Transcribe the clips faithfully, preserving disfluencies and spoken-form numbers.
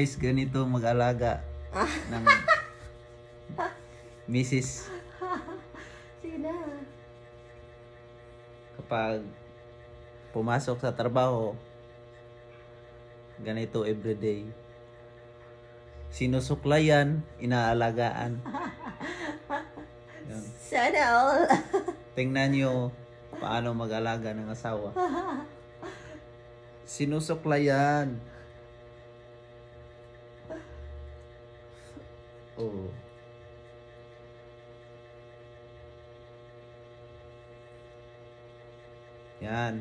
guys, ganito mag-alaga ng misis. Sige na. Kapag pumasok sa trabaho, ganito everyday. Sinusuklayan, inaalagaan. Yan. Sana all. Tingnan nyo paano mag-alaga ng asawa. Sinusuklayan. Oh. Yan.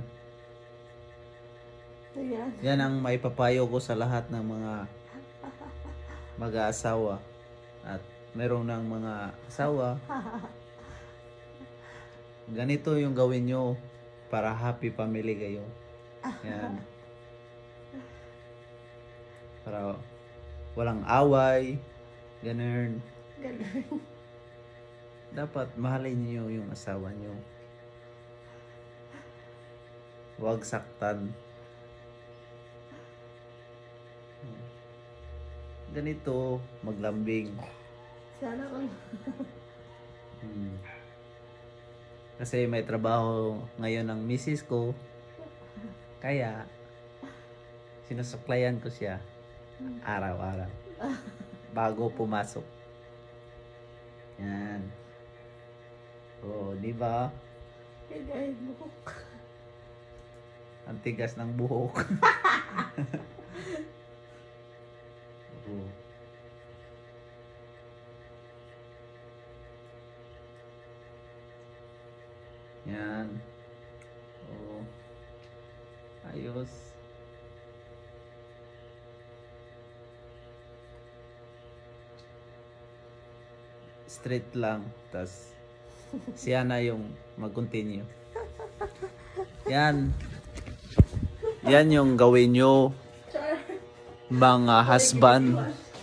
Ayan. Yan ang maipapayo ko sa lahat ng mga mag-aasawa at meron ng mga asawa. Ganito yung gawin nyo para happy family kayo. Yan. Para walang away. Ganun. Ganun. Dapat mahalin niyo yung asawa niyo. Huwag saktan. Ganito, maglambing. Sana all. Hmm. Kasi may trabaho ngayon ng misis ko. Kaya, sinusuklayan ko siya araw-araw. Bago pumasok. Yan. Oh, di ba? Kaya buhok. Ang tigas ng buhok. Oh. Yan. Oh. Ayos. Straight lang. Tas siya na yung mag-continue. Yan. Yan yung gawin nyo, mga husband.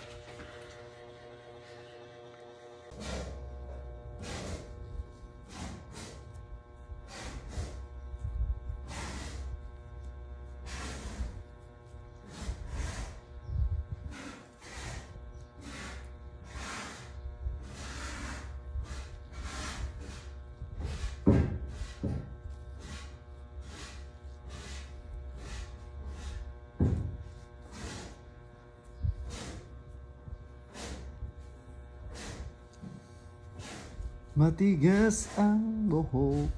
Matigas ang buhok.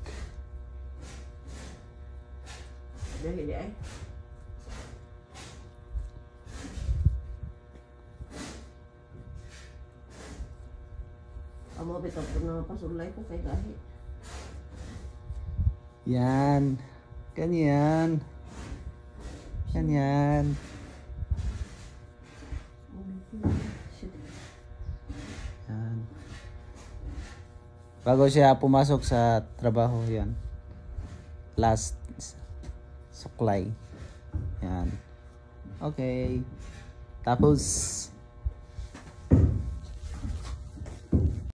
Dahil ay. Amo bitaw po na pasulay ko kay gahi. Yan. Ganyan. Ganyan. Yan. Bago siya pumasok sa trabaho, yan. Last suklay. Yan. Okay. Tapos